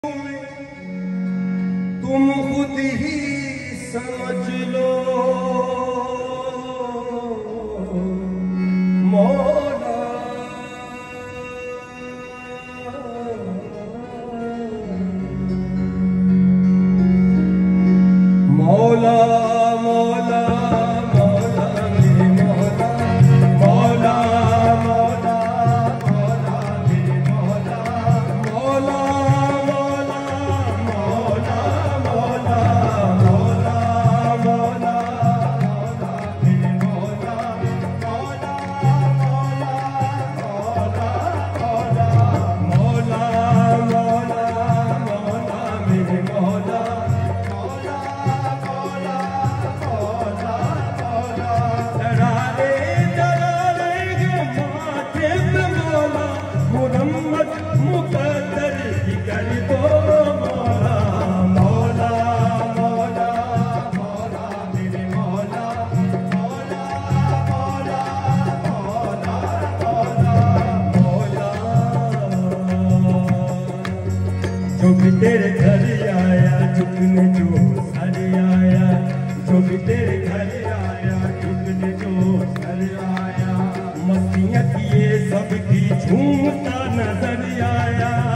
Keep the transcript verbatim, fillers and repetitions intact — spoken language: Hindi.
तुम खुद ही समझ लो मौला। मौला मौला मौला मेरे मौला, मौला मौला मौला मेरे मौला, मौला मौला मौला मौला मौला मौला मौला मेरे मौला, मौला मौला मौला मौला मौला मौला मेरे मौला। मुकद्दर की कर दो मौला, मौला मौला मौला मेरे मौला, मौला मौला मौला मौला मौला। जो भी तेरे घर आया झुकने जो सर आया, जो भी तेरे घर आया झुकने जो सर आया, मस्तियाँ किए सबकी झूमता नजर आया।